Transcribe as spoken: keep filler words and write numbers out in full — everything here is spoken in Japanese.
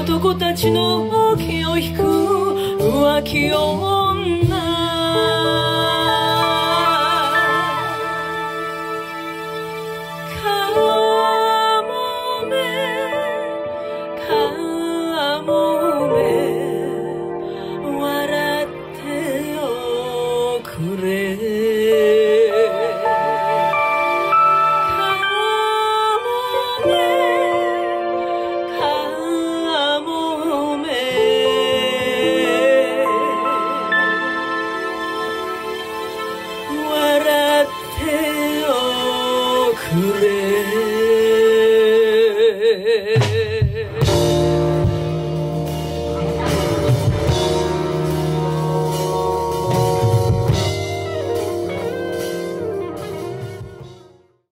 男たちの気を引く浮気女。かもめかもめ笑っておくれ。くれ